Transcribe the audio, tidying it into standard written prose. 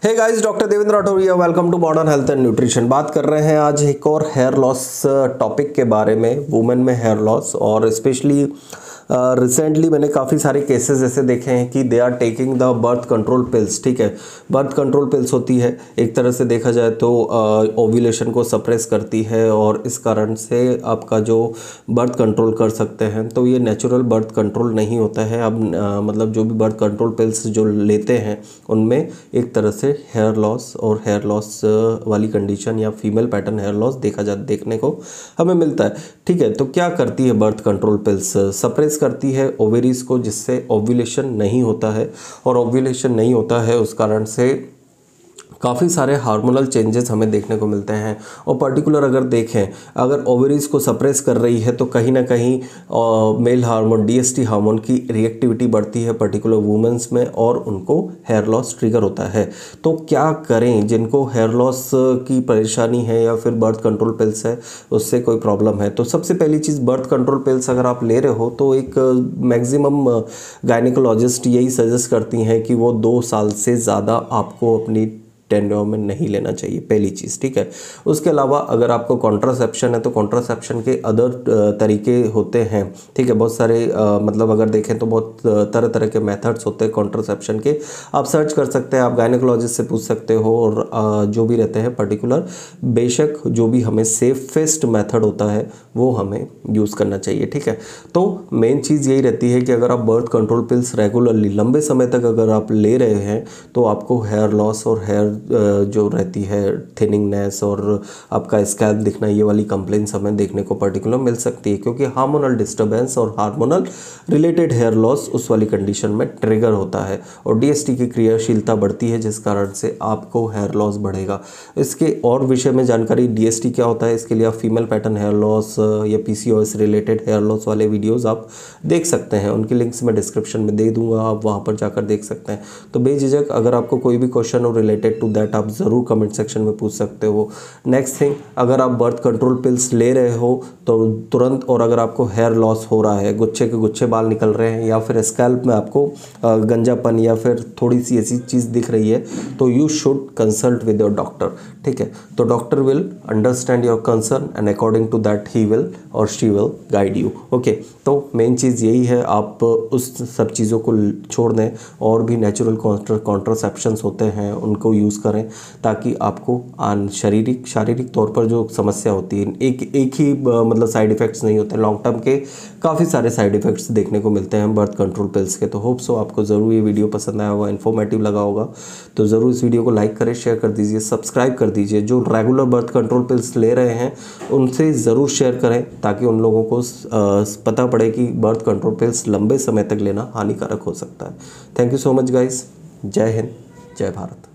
Hey guys, doctor Devendra Rathore, welcome to modern health and nutrition. बात कर रहे हैं आज एक और हेयर लॉस टॉपिक के बारे में, वुमेन में हेयर लॉस। और स्पेशली रिसेंटली मैंने काफ़ी सारे केसेस ऐसे देखे हैं कि they are taking the birth control pills. ठीक है, बर्थ कंट्रोल पिल्स होती है, एक तरह से देखा जाए तो ओव्यूलेशन को सप्रेस करती है और इस कारण से आपका जो बर्थ कंट्रोल कर सकते हैं। तो ये नेचुरल बर्थ कंट्रोल नहीं होता है। अब मतलब जो भी बर्थ कंट्रोल पिल्स जो लेते हैं उनमें एक तरह से हेयर लॉस और हेयर लॉस वाली कंडीशन या फीमेल पैटर्न हेयर लॉस देखने को हमें मिलता है। ठीक है, तो क्या करती है बर्थ कंट्रोल पिल्स? सप्रेस करती है ओवेरीज को, जिससे ओव्यूलेशन नहीं होता है। और ओव्यूलेशन नहीं होता है उस कारण से काफ़ी सारे हार्मोनल चेंजेस हमें देखने को मिलते हैं। और पर्टिकुलर अगर देखें, अगर ओवरीज को सप्रेस कर रही है तो कहीं ना कहीं मेल हार्मोन डीएसटी हार्मोन की रिएक्टिविटी बढ़ती है पर्टिकुलर वुमेन्स में और उनको हेयर लॉस ट्रिगर होता है। तो क्या करें जिनको हेयर लॉस की परेशानी है या फिर बर्थ कंट्रोल पिल्स है उससे कोई प्रॉब्लम है? तो सबसे पहली चीज़, बर्थ कंट्रोल पिल्स अगर आप ले रहे हो तो एक मैक्सिमम गायनिकोलॉजिस्ट यही सजेस्ट करती हैं कि वो 2 साल से ज़्यादा आपको अपनी टेन्योर में नहीं लेना चाहिए, पहली चीज़। ठीक है, उसके अलावा अगर आपको कॉन्ट्रासेप्शन है तो कॉन्ट्रासेप्शन के अदर तरीके होते हैं। ठीक है, बहुत सारे मतलब अगर देखें तो बहुत तरह तरह के मेथड्स होते हैं कॉन्ट्रासेप्शन के। आप सर्च कर सकते हैं, आप गायनेकोलॉजिस्ट से पूछ सकते हो और जो भी रहते हैं पर्टिकुलर, बेशक जो भी हमें सेफेस्ट मेथड होता है वो हमें यूज़ करना चाहिए। ठीक है, तो मेन चीज़ यही रहती है कि अगर आप बर्थ कंट्रोल पिल्स रेगुलरली लंबे समय तक अगर आप ले रहे हैं तो आपको हेयर लॉस और हेयर जो रहती है थिनिंगनेस और आपका स्कैल्प दिखना, ये वाली कंप्लेंट्स हमें देखने को पर्टिकुलर मिल सकती है, क्योंकि हार्मोनल डिस्टर्बेंस और हार्मोनल रिलेटेड हेयर लॉस उस वाली कंडीशन में ट्रिगर होता है और डीएसटी की क्रियाशीलता बढ़ती है, जिस कारण से आपको हेयर लॉस बढ़ेगा। इसके और विषय में जानकारी, डीएसटी क्या होता है, इसके लिए आप फीमेल पैटर्न हेयर लॉस या पीसीओएस रिलेटेड हेयर लॉस वाले वीडियोज़ आप देख सकते हैं। उनकी लिंक्स मैं डिस्क्रिप्शन में दे दूंगा, आप वहाँ पर जाकर देख सकते हैं। तो बेझिझक अगर आपको कोई भी क्वेश्चन हो रिलेटेड टू दैट आप ज़रूर कमेंट सेक्शन में पूछ सकते हो। नेक्स्ट थिंग, अगर आप बर्थ कंट्रोल पिल्स ले रहे हो तो तुरंत, और अगर आपको हेयर लॉस हो रहा है, गुच्छे के गुच्छे बाल निकल रहे हैं या फिर स्कैल्प में आपको गंजापन या फिर थोड़ी सी ऐसी चीज़ दिख रही है, तो you should consult with your doctor. ठीक है, तो doctor will understand your concern and according to that he will or she will guide you. Okay, तो मेन चीज़ यही है, आप उस सब चीज़ों को छोड़ दें और भी नेचुरल कॉन्ट्रासेप्शंस होते हैं उनको यूज़ करें, ताकि आपको शारीरिक तौर पर जो समस्या होती है, एक ही मतलब साइड इफ़ेक्ट्स नहीं होते, लॉन्ग टर्म के काफ़ी सारे साइड इफ़ेक्ट्स देखने को मिलते हैं बर्थ कंट्रोल पिल्स के। तो होप सो आपको ज़रूर ये वीडियो पसंद आया होगा, इन्फॉर्मेटिव लगा होगा। तो ज़रूर इस वीडियो को लाइक करें, शेयर कर दीजिए, सब्सक्राइब कर दीजिए। जो रेगुलर बर्थ कंट्रोल पिल्स ले रहे हैं उनसे ज़रूर शेयर करें, ताकि उन लोगों को पता पड़े कि बर्थ कंट्रोल पिल्स लंबे समय तक लेना हानिकारक हो सकता है। Thank you so much guys. जय हिंद, जय भारत।